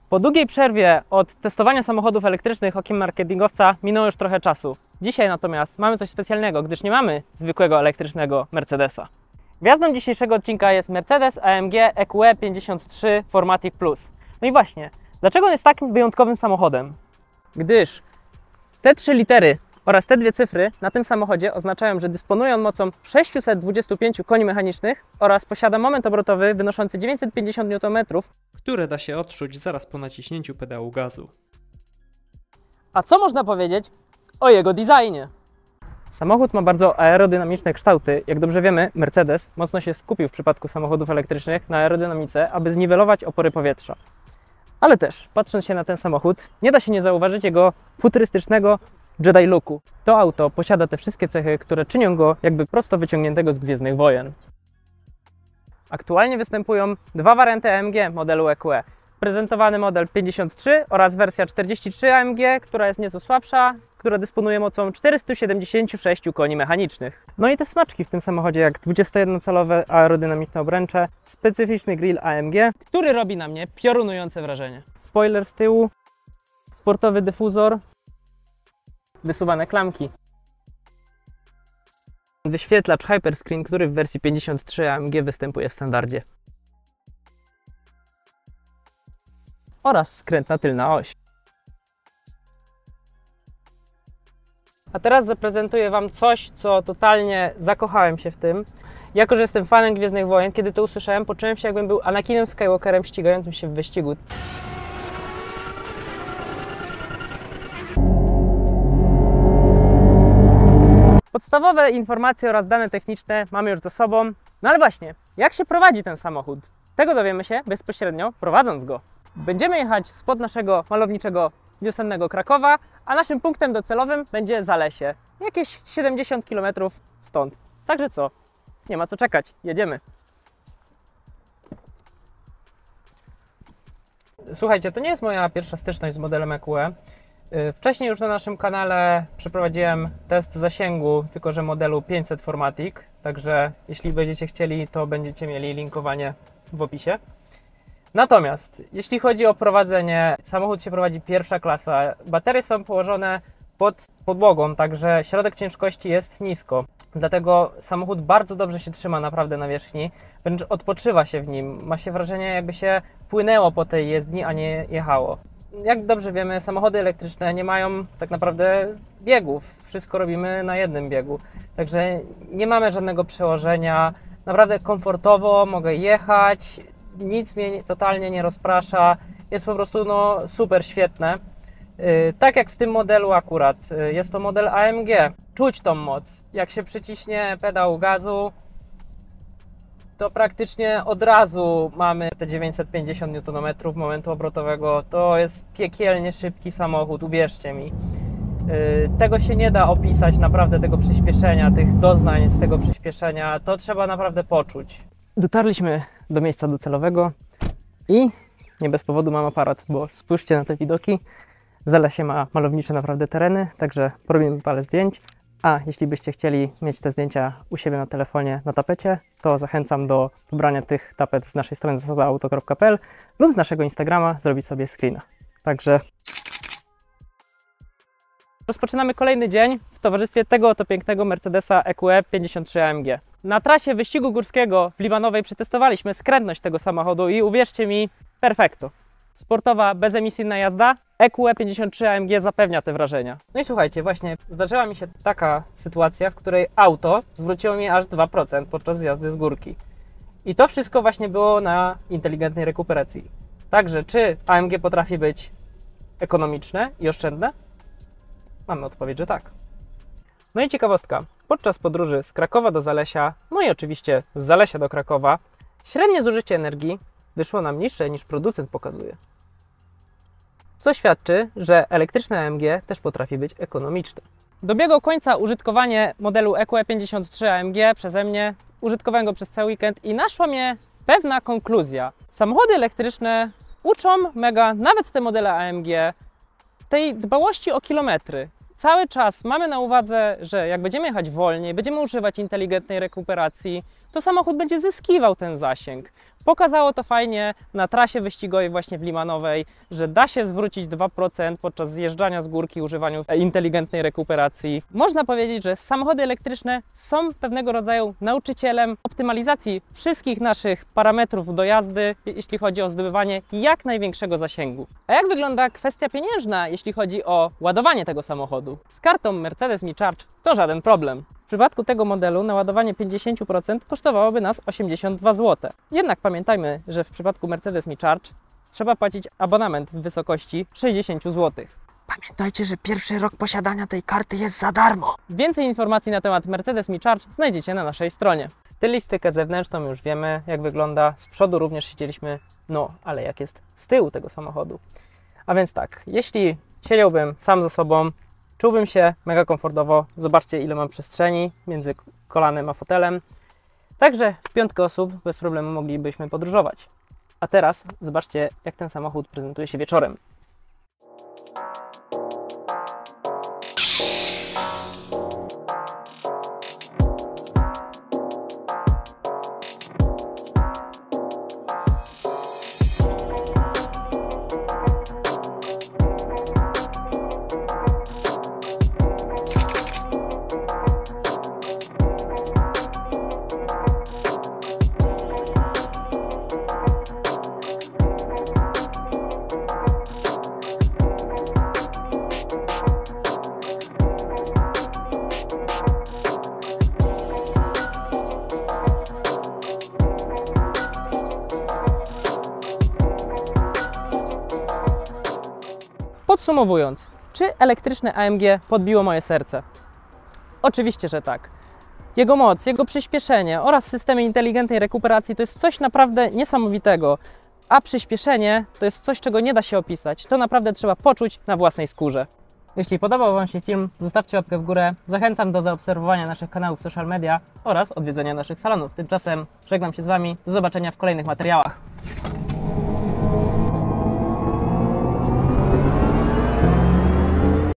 Po długiej przerwie od testowania samochodów elektrycznych okiem marketingowca minęło już trochę czasu. Dzisiaj natomiast mamy coś specjalnego, gdyż nie mamy zwykłego elektrycznego Mercedesa. Gwiazdą dzisiejszego odcinka jest Mercedes AMG EQE 53 4MATIC Plus. No i właśnie, dlaczego on jest takim wyjątkowym samochodem? Gdyż te 3 litery oraz te 2 cyfry na tym samochodzie oznaczają, że dysponuje on mocą 625 koni mechanicznych oraz posiada moment obrotowy wynoszący 950 Nm, które da się odczuć zaraz po naciśnięciu pedału gazu. A co można powiedzieć o jego designie? Samochód ma bardzo aerodynamiczne kształty. Jak dobrze wiemy, Mercedes mocno się skupił w przypadku samochodów elektrycznych na aerodynamice, aby zniwelować opory powietrza. Ale też, patrząc się na ten samochód, nie da się nie zauważyć jego futurystycznego Jedi looku. To auto posiada te wszystkie cechy, które czynią go jakby prosto wyciągniętego z Gwiezdnych Wojen. Aktualnie występują 2 warianty AMG modelu EQE. Prezentowany model 53 oraz wersja 43 AMG, która jest nieco słabsza, która dysponuje mocą 476 koni mechanicznych. No i te smaczki w tym samochodzie, jak 21-calowe aerodynamiczne obręcze, specyficzny grill AMG, który robi na mnie piorunujące wrażenie. Spoiler z tyłu, sportowy dyfuzor, wysuwane klamki. Wyświetlacz Hyperscreen, który w wersji 53 AMG występuje w standardzie. Oraz skrętna tylna oś. A teraz zaprezentuję Wam coś, co totalnie zakochałem się w tym. Jako że jestem fanem Gwiezdnych Wojen, kiedy to usłyszałem, poczułem się, jakbym był Anakinem Skywalkerem ścigającym się w wyścigu. Podstawowe informacje oraz dane techniczne mamy już za sobą. No ale właśnie, jak się prowadzi ten samochód? Tego dowiemy się bezpośrednio prowadząc go. Będziemy jechać spod naszego malowniczego wiosennego Krakowa, a naszym punktem docelowym będzie Zalesie. Jakieś 70 km stąd. Także co? Nie ma co czekać. Jedziemy. Słuchajcie, to nie jest moja pierwsza styczność z modelem EQE. Wcześniej już na naszym kanale przeprowadziłem test zasięgu, tylko że modelu 500 4MATIC. Także jeśli będziecie chcieli, to będziecie mieli linkowanie w opisie. Natomiast jeśli chodzi o prowadzenie, samochód się prowadzi pierwsza klasa. Baterie są położone pod podłogą, także środek ciężkości jest nisko. Dlatego samochód bardzo dobrze się trzyma naprawdę na wierzchni, wręcz odpoczywa się w nim. Ma się wrażenie, jakby się płynęło po tej jezdni, a nie jechało. Jak dobrze wiemy, samochody elektryczne nie mają tak naprawdę biegów. Wszystko robimy na jednym biegu. Także nie mamy żadnego przełożenia. Naprawdę komfortowo mogę jechać. Nic mnie totalnie nie rozprasza, jest po prostu super świetne. Tak jak w tym modelu akurat, jest to model AMG. Czuć tą moc, jak się przyciśnie pedał gazu, to praktycznie od razu mamy te 950 Nm momentu obrotowego. To jest piekielnie szybki samochód, uwierzcie mi. Tego się nie da opisać, naprawdę tego przyspieszenia, tych doznań z tego przyspieszenia, to trzeba naprawdę poczuć. Dotarliśmy do miejsca docelowego i nie bez powodu mam aparat, bo spójrzcie na te widoki. Zalesie ma malownicze naprawdę tereny, także porobimy parę zdjęć. A jeśli byście chcieli mieć te zdjęcia u siebie na telefonie, na tapecie, to zachęcam do pobrania tych tapet z naszej strony zasobaauto.pl lub z naszego Instagrama zrobić sobie screena. Także rozpoczynamy kolejny dzień w towarzystwie tego oto pięknego Mercedesa EQE 53 AMG. Na trasie wyścigu górskiego w Libanowej przetestowaliśmy skrętność tego samochodu i uwierzcie mi, perfekto. Sportowa, bezemisyjna jazda, EQE 53 AMG zapewnia te wrażenia. No i słuchajcie, właśnie zdarzyła mi się taka sytuacja, w której auto zwróciło mi aż 2% podczas jazdy z górki. I to wszystko właśnie było na inteligentnej rekuperacji. Także czy AMG potrafi być ekonomiczne i oszczędne? Mamy odpowiedź, że tak. No i ciekawostka. Podczas podróży z Krakowa do Zalesia, no i oczywiście z Zalesia do Krakowa, średnie zużycie energii wyszło nam niższe niż producent pokazuje. Co świadczy, że elektryczne AMG też potrafi być ekonomiczne. Dobiegło końca użytkowanie modelu EQE 53 AMG przeze mnie. Użytkowałem go przez cały weekend i naszła mnie pewna konkluzja. Samochody elektryczne uczą mega, nawet te modele AMG, tej dbałości o kilometry. Cały czas mamy na uwadze, że jak będziemy jechać wolniej, będziemy używać inteligentnej rekuperacji, to samochód będzie zyskiwał ten zasięg. Pokazało to fajnie na trasie wyścigowej właśnie w Limanowej, że da się zwrócić 2% podczas zjeżdżania z górki używaniu inteligentnej rekuperacji. Można powiedzieć, że samochody elektryczne są pewnego rodzaju nauczycielem optymalizacji wszystkich naszych parametrów do jazdy, jeśli chodzi o zdobywanie jak największego zasięgu. A jak wygląda kwestia pieniężna, jeśli chodzi o ładowanie tego samochodu? Z kartą Mercedes Me Charge to żaden problem. W przypadku tego modelu naładowanie 50% kosztowałoby nas 82 zł. Jednak pamiętajmy, że w przypadku Mercedes Me Charge trzeba płacić abonament w wysokości 60 zł. Pamiętajcie, że pierwszy rok posiadania tej karty jest za darmo. Więcej informacji na temat Mercedes Me Charge znajdziecie na naszej stronie. Stylistykę zewnętrzną już wiemy, jak wygląda. Z przodu również siedzieliśmy, no ale jak jest z tyłu tego samochodu. A więc tak, jeśli siedziałbym sam ze sobą, czułbym się mega komfortowo. Zobaczcie, ile mam przestrzeni między kolanem a fotelem. Także w 5 osób bez problemu moglibyśmy podróżować. A teraz zobaczcie, jak ten samochód prezentuje się wieczorem. Podsumowując, czy elektryczne AMG podbiło moje serce? Oczywiście, że tak. Jego moc, jego przyspieszenie oraz systemy inteligentnej rekuperacji to jest coś naprawdę niesamowitego, a przyspieszenie to jest coś, czego nie da się opisać. To naprawdę trzeba poczuć na własnej skórze. Jeśli podobał Wam się film, zostawcie łapkę w górę. Zachęcam do zaobserwowania naszych kanałów social media oraz odwiedzenia naszych salonów. Tymczasem żegnam się z Wami. Do zobaczenia w kolejnych materiałach.